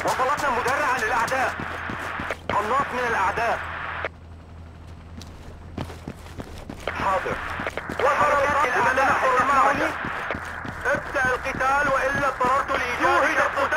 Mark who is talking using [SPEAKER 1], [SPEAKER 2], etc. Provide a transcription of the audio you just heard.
[SPEAKER 1] وصلتنا مدرعا للأعداء. قناص من الأعداء. حاضر. وصلت الأعداء حول معوني. ابدأ القتال وإلا اضطررت لإيجاد